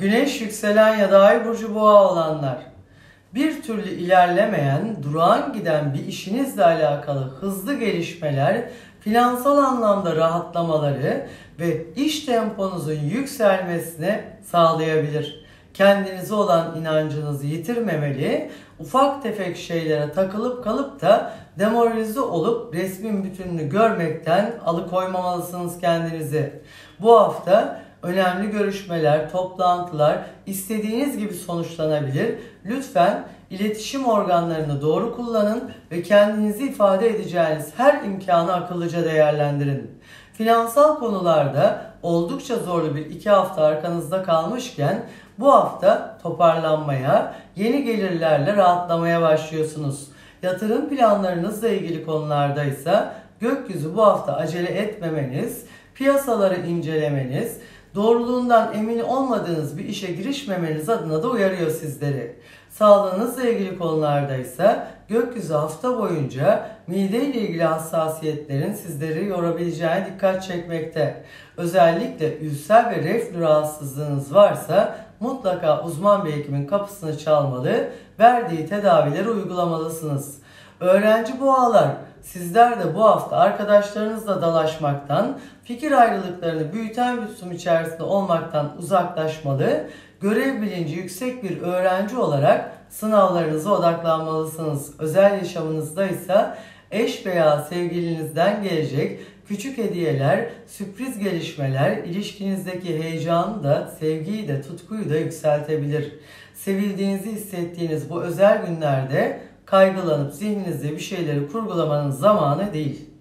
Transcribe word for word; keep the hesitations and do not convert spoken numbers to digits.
Güneş, yükselen ya da ay burcu boğa olanlar, bir türlü ilerlemeyen, durağan giden bir işinizle alakalı hızlı gelişmeler, finansal anlamda rahatlamaları ve iş temponuzun yükselmesine sağlayabilir. Kendinize olan inancınızı yitirmemeli, ufak tefek şeylere takılıp kalıp da demoralize olup resmin bütününü görmekten alıkoymamalısınız kendinizi. Bu hafta önemli görüşmeler, toplantılar istediğiniz gibi sonuçlanabilir. Lütfen iletişim organlarını doğru kullanın ve kendinizi ifade edeceğiniz her imkanı akıllıca değerlendirin. Finansal konularda oldukça zorlu bir iki hafta arkanızda kalmışken bu hafta toparlanmaya, yeni gelirlerle rahatlamaya başlıyorsunuz. Yatırım planlarınızla ilgili konularda ise gökyüzü bu hafta acele etmemeniz, piyasaları incelemeniz, doğruluğundan emin olmadığınız bir işe girişmemeniz adına da uyarıyor sizleri. Sağlığınızla ilgili konularda ise gökyüzü hafta boyunca mide ile ilgili hassasiyetlerin sizleri yorabileceğine dikkat çekmekte. Özellikle ülser ve reflü rahatsızlığınız varsa mutlaka uzman bir hekimin kapısını çalmalı, verdiği tedavileri uygulamalısınız. Öğrenci boğalar, sizler de bu hafta arkadaşlarınızla dalaşmaktan, fikir ayrılıklarını büyüten bir tutum içerisinde olmaktan uzaklaşmalı, görev bilinci yüksek bir öğrenci olarak sınavlarınıza odaklanmalısınız. Özel yaşamınızda ise eş veya sevgilinizden gelecek küçük hediyeler, sürpriz gelişmeler ilişkinizdeki heyecanı da, sevgiyi de, tutkuyu da yükseltebilir. Sevildiğinizi hissettiğiniz bu özel günlerde kaygılanıp zihninizde bir şeyleri kurgulamanın zamanı değil.